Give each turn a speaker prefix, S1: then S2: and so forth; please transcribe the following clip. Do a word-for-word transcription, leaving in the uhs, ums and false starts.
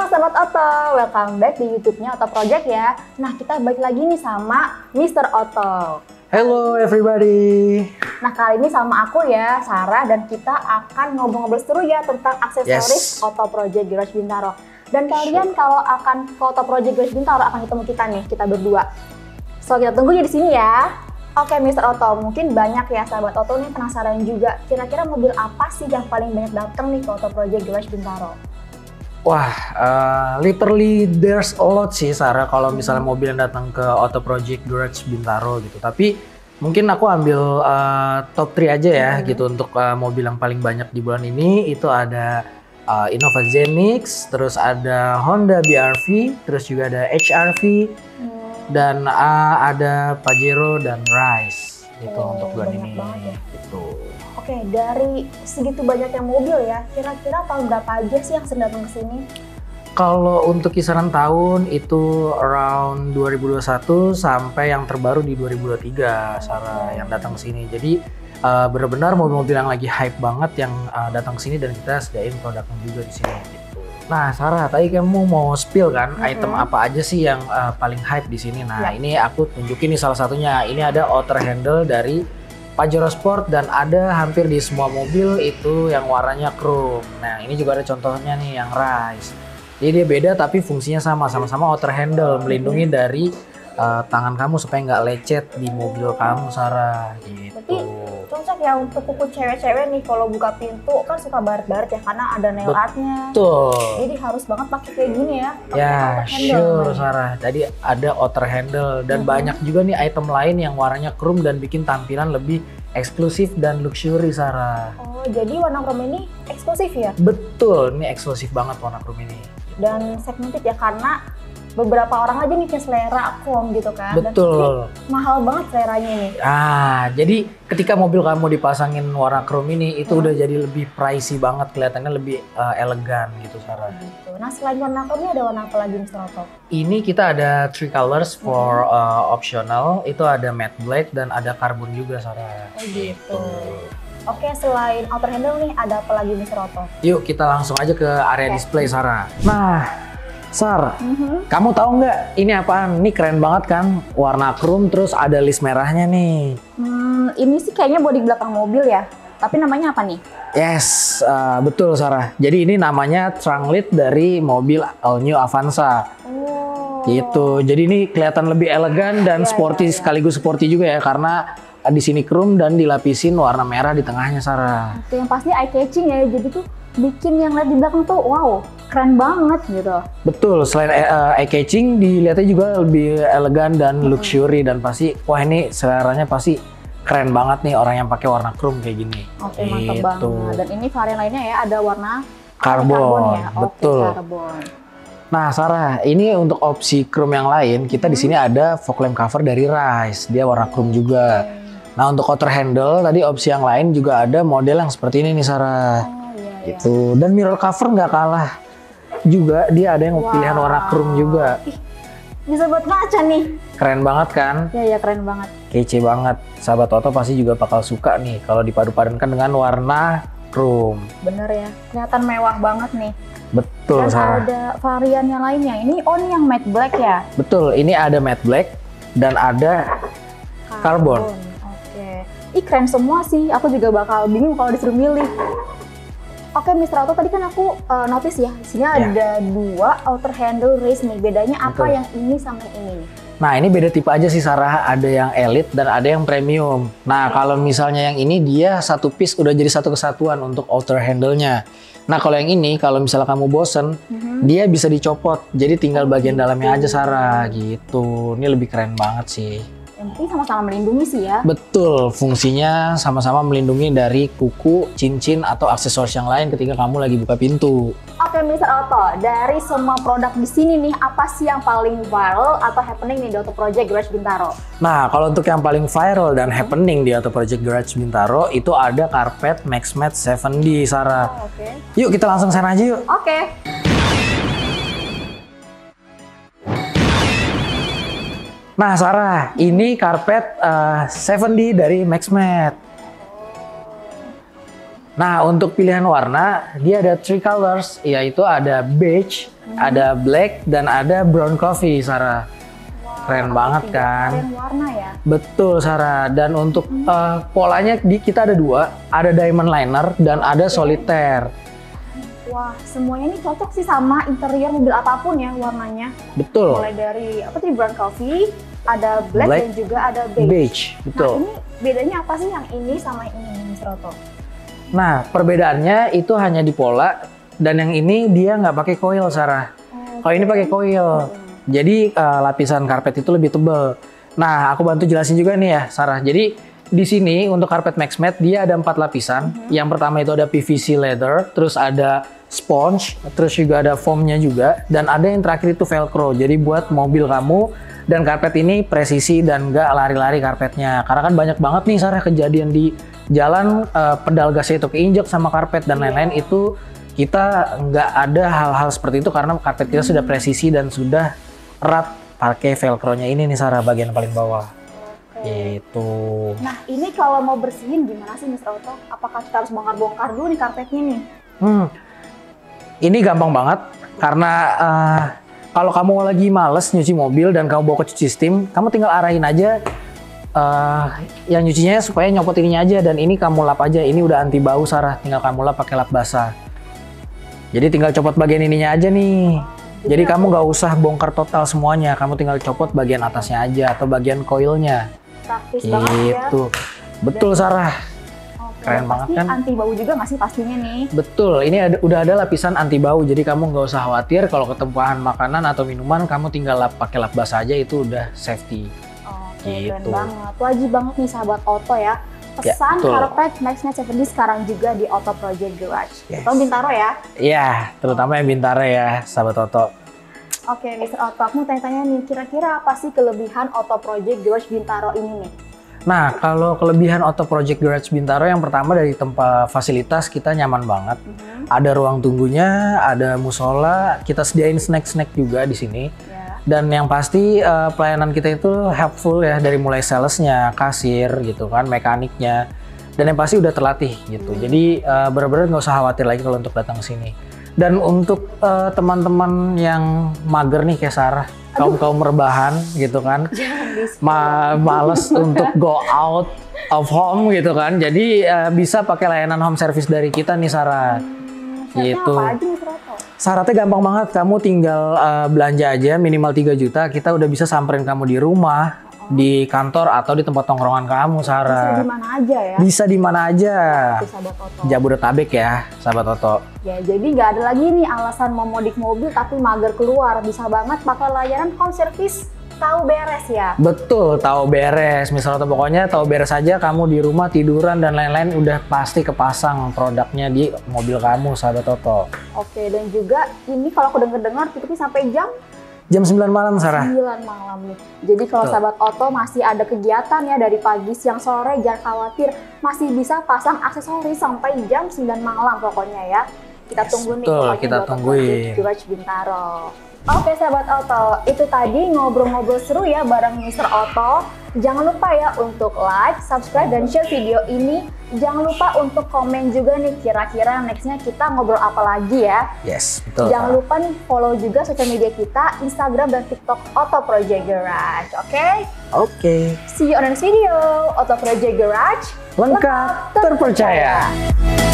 S1: Sahabat Oto, welcome back di YouTube-nya Oto Project ya. Nah, kita balik lagi nih sama mister Oto.
S2: Hello everybody.
S1: Nah, kali ini sama aku ya, Sarah, dan kita akan ngobrol-ngobrol seru ya tentang aksesoris
S2: Yes.
S1: Oto Project Garage Bintaro. Dan kalian kalau akan ke Oto Project Garage Bintaro akan ketemu kita nih, kita berdua. So, kita tunggu ya di sini ya. Oke, mister Oto, mungkin banyak ya sahabat Oto nih penasaran juga. Kira-kira mobil apa sih yang paling banyak datang nih ke Oto Project Garage Bintaro?
S2: Wah, uh, literally there's a lot sih Sarah kalau misalnya mobil yang datang ke Oto Project Garage Bintaro gitu. Tapi mungkin aku ambil uh, top tiga aja ya hmm. gitu untuk uh, mobil yang paling banyak di bulan ini. Itu ada uh, Innova Zenix, terus ada Honda B R V, terus juga ada H R V, hmm. dan uh, ada Pajero dan Rise gitu oh, untuk bulan ini. Ya. Gitu.
S1: Oke, dari segitu banyaknya mobil ya, kira-kira tahun berapa aja sih yang sering datang ke sini?
S2: Kalau untuk kisaran tahun itu around dua ribu dua puluh satu sampai yang terbaru di dua ribu dua puluh tiga, Sarah, yang datang ke sini. Jadi uh, benar-benar mobil-mobil yang lagi hype banget yang uh, datang ke sini dan kita sediain produknya juga di sini. Gitu. Nah, Sarah, tadi kamu mau spill kan mm-hmm. item apa aja sih yang uh, paling hype di sini? Nah, ya. Ini aku tunjukin nih salah satunya. Ini ada outer handle dari Pajero Sport dan ada hampir di semua mobil itu yang warnanya chrome. Nah, ini juga ada contohnya nih yang Rise. Jadi dia beda tapi fungsinya sama, sama-sama outer handle, melindungi dari uh, tangan kamu supaya nggak lecet di mobil kamu, Sarah. Gitu.
S1: Berarti cocok ya untuk kuku cewek-cewek nih kalau buka pintu kan suka baret-baret ya karena ada nail artnya.
S2: Betul.
S1: Jadi harus banget pakai kayak gini ya.
S2: Ya, sure Sarah. Tadi ada outer handle dan mm-hmm. banyak juga nih item lain yang warnanya chrome dan bikin tampilan lebih eksklusif dan luxury, Sarah.
S1: Oh, jadi warna chrome ini eksklusif ya?
S2: Betul, ini eksklusif banget warna chrome ini.
S1: Dan segmented ya karena beberapa orang aja nih punya selera chrome gitu kan.
S2: Betul.
S1: Dan mahal banget seleranya ini.
S2: Ah, jadi ketika mobil kamu dipasangin warna chrome ini itu hmm. udah jadi lebih pricey banget, kelihatannya lebih uh, elegan gitu, Sarah.
S1: Gitu. Nah, selain warna chrome ini ada warna apa lagi, mister Oto?
S2: Ini kita ada three colors for hmm. uh, optional. Itu ada matte black dan ada carbon juga, Sarah.
S1: Oh gitu. Oke, selain outer handle nih ada apa lagi, mister Oto?
S2: Yuk kita langsung aja ke area okay. display, Sarah. Nah, Sar, mm-hmm. kamu tahu nggak ini apaan? Ini keren banget kan, warna chrome terus ada list merahnya nih.
S1: Hmm, ini sih kayaknya bodi belakang mobil ya. Tapi namanya apa nih?
S2: Yes, uh, betul Sarah. Jadi ini namanya trunk lid dari mobil All New Avanza. Oh. Gitu. Jadi ini kelihatan lebih elegan dan ya, sporty ya, ya. sekaligus sporty juga ya karena di sini chrome dan dilapisin warna merah di tengahnya, Sarah.
S1: Itu yang pasti eye catching ya. Jadi tuh bikin yang lihat di belakang tuh wow, keren banget gitu.
S2: Betul, selain uh, eye catching dilihatnya juga lebih elegan dan luxury dan pasti wah ini seleranya pasti keren banget nih orang yang pakai warna chrome kayak gini.
S1: Oke, mantap gitu. banget. Dan ini varian lainnya ya ada warna
S2: karbon,
S1: karbon ya.
S2: betul.
S1: Oke, karbon.
S2: Nah, Sarah, ini untuk opsi chrome yang lain kita hmm. di sini ada fog lamp cover dari Rise, dia warna chrome juga. Okay. Nah, untuk outer handle tadi opsi yang lain juga ada model yang seperti ini nih, Sarah. Oh. Gitu. Dan mirror cover nggak kalah juga, dia ada yang wow. pilihan warna chrome juga.
S1: Ih, bisa buat ngaca nih.
S2: Keren banget kan?
S1: Ya ya keren banget.
S2: Kece banget. Sahabat Oto pasti juga bakal suka nih kalau dipadu-padankan dengan warna chrome.
S1: Bener ya, kelihatan mewah banget nih.
S2: Betul,
S1: dan
S2: Sarah.
S1: ada varian yang lainnya. Ini on yang matte black ya?
S2: Betul, ini ada matte black dan ada carbon.
S1: Oke. Okay. Ih keren semua sih. Aku juga bakal bingung kalau disuruh milih. Oke, mister Oto, tadi kan aku uh, notice ya, di sini ya. ada dua outer handle race nih. Bedanya apa Betul. yang ini sama yang ini?
S2: Nah, ini beda tipe aja sih, Sarah. Ada yang elite dan ada yang premium. Nah, kalau misalnya yang ini dia satu piece udah jadi satu kesatuan untuk outer handle-nya. Nah, kalau yang ini, kalau misalnya kamu bosen, mm-hmm. dia bisa dicopot. Jadi tinggal bagian dalamnya aja, Sarah. Gitu. Ini lebih keren banget sih.
S1: Yang penting sama-sama melindungi sih ya.
S2: Betul, fungsinya sama-sama melindungi dari kuku, cincin, atau aksesoris yang lain ketika kamu lagi buka pintu.
S1: Oke, mister Oto, dari semua produk di sini nih, apa sih yang paling viral atau happening nih di Oto Project Garage Bintaro?
S2: Nah, kalau untuk yang paling viral dan happening di Oto Project Garage Bintaro, itu ada karpet MaxMat tujuh D, Sarah. Oh, oke. Okay. Yuk, kita langsung sana aja yuk.
S1: Oke. Okay.
S2: Nah, Sarah, ini karpet uh, tujuh D dari MaxMat. Nah, untuk pilihan warna, dia ada three colors, yaitu ada beige,
S1: Hmm.
S2: ada black, dan ada brown coffee, Sarah.
S1: Wah,
S2: Keren
S1: ada
S2: banget
S1: tiga
S2: kan?
S1: varian warna ya.
S2: Betul, Sarah. Dan untuk uh, polanya di kita ada dua, ada diamond liner dan ada solitaire.
S1: Wah, semuanya ini cocok sih sama interior mobil apapun ya warnanya.
S2: Betul.
S1: Mulai dari apa tadi brown coffee, ada black,
S2: Black,
S1: dan juga ada beige.
S2: Beige, betul.
S1: Nah, ini bedanya apa sih yang ini sama yang ini, mister Otto?
S2: Nah, perbedaannya itu hanya di pola, dan yang ini dia nggak pakai coil, Sarah.
S1: Oh,
S2: Kalau ini pakai coil.
S1: Hmm.
S2: Jadi uh, lapisan karpet itu lebih tebal. Nah, aku bantu jelasin juga nih ya, Sarah. Jadi di sini untuk karpet MaxMat dia ada empat lapisan.
S1: Mm-hmm.
S2: Yang pertama itu ada P V C leather, terus ada sponge, terus juga ada foamnya juga, dan ada yang terakhir itu velcro. Jadi buat mobil kamu dan karpet ini presisi dan nggak lari-lari karpetnya. Karena kan banyak banget nih, Sarah, kejadian di jalan uh, pedal gasnya itu keinjek sama karpet dan lain-lain.
S1: Yeah.
S2: Itu kita nggak ada hal-hal seperti itu karena karpet kita hmm. sudah presisi dan sudah erat pakai velcro-nya ini nih, Sarah, bagian paling bawah.
S1: Oke.
S2: Itu.
S1: Nah, ini kalau mau bersihin gimana sih, mister Otto? Apakah kita harus bongkar-bongkar dulu nih karpetnya nih?
S2: Hmm. Ini gampang banget karena uh, kalau kamu lagi males nyuci mobil dan kamu bawa ke cuci steam, kamu tinggal arahin aja uh, yang nyucinya supaya nyopot ininya aja, dan ini kamu lap aja. Ini udah anti bau, Sarah. Tinggal kamu lap pakai lap basah. Jadi tinggal copot bagian ininya aja nih. Jadi kamu nggak usah bongkar total semuanya, kamu tinggal copot bagian atasnya aja atau bagian koilnya.
S1: Praktis banget ya.
S2: Gitu. Betul, Sarah.
S1: Oke,
S2: Keren banget
S1: pasti
S2: kan?
S1: anti bau juga nggak sih pastinya nih?
S2: Betul, ini ada, udah ada lapisan anti bau, jadi kamu nggak usah khawatir kalau ketumpahan makanan atau minuman, kamu tinggal lap pakai lap basah aja, itu udah safety.
S1: Oke, keren
S2: Gitu.
S1: banget. Wajib banget nih sahabat Otto ya.
S2: Ya,
S1: Pesan
S2: betul.
S1: karpet MaxMat tujuh D sekarang juga di Otto Project Garage.
S2: Yes.
S1: Atau Bintaro ya?
S2: Iya, terutama yang Bintaro ya, sahabat Otto.
S1: Oke, mister Otto, aku mau tanya-tanya nih, kira-kira apa sih kelebihan Otto Project Garage Bintaro ini nih?
S2: Nah, kalau kelebihan Otto Project Garage Bintaro, yang pertama dari tempat fasilitas kita nyaman banget.
S1: Mm-hmm.
S2: Ada ruang tunggunya, ada musola, kita sediain snack-snack juga di sini.
S1: Ya.
S2: Dan yang pasti uh, pelayanan kita itu helpful ya, dari mulai salesnya, kasir gitu kan, mekaniknya, dan yang pasti udah terlatih gitu.
S1: Hmm.
S2: Jadi uh, benar-benar nggak usah khawatir lagi kalau untuk datang ke sini. Dan untuk uh, teman-teman yang mager nih kayak Sarah, kaum kaum rebahan gitu kan, ma males untuk go out of home gitu kan, jadi uh, bisa pakai layanan home service dari kita nih, Sarah.
S1: Hmm,
S2: Gitu.
S1: apa aja mister Otto?
S2: Syaratnya gampang banget, kamu tinggal uh, belanja aja minimal tiga juta, kita udah bisa samperin kamu di rumah, oh. di kantor, atau di tempat tongkrongan kamu, Sarah.
S1: Bisa di mana aja ya?
S2: Bisa di mana aja.
S1: Itu sahabat Otto.
S2: Jabodetabek ya, sahabat Otto.
S1: Ya, jadi nggak ada lagi nih alasan mau mudik mobil tapi mager keluar. Bisa banget pakai layanan home service tahu beres ya.
S2: Betul, tahu beres. Misalnya pokoknya tahu beres aja, kamu di rumah tiduran dan lain-lain udah pasti kepasang produknya di mobil kamu, sahabat Toto.
S1: Oke, dan juga ini kalau aku dengar-dengar tutupnya sampai jam
S2: Jam sembilan malam, Sarah.
S1: sembilan malam nih. Jadi kalau
S2: Betul.
S1: sahabat Otto masih ada kegiatan ya dari pagi, siang, sore, jangan khawatir. Masih bisa pasang aksesoris sampai jam sembilan malam pokoknya ya. Kita
S2: Yes,
S1: tunggu nih
S2: betul,
S1: pokoknya
S2: kita
S1: di Otto
S2: tungguin.
S1: Project Garage Bintaro. Oke sahabat Otto, itu tadi ngobrol-ngobrol seru ya bareng mister Otto. Jangan lupa ya untuk like, subscribe, dan share video ini. Jangan lupa untuk komen juga nih kira-kira nextnya kita ngobrol apa lagi ya.
S2: Yes, betul.
S1: Jangan
S2: Sarah.
S1: lupa nih follow juga sosial media kita, Instagram dan TikTok Otto Project Garage. Oke?
S2: Oke.
S1: See you on the next video. Otto Project Garage.
S2: Lengkap, terpercaya.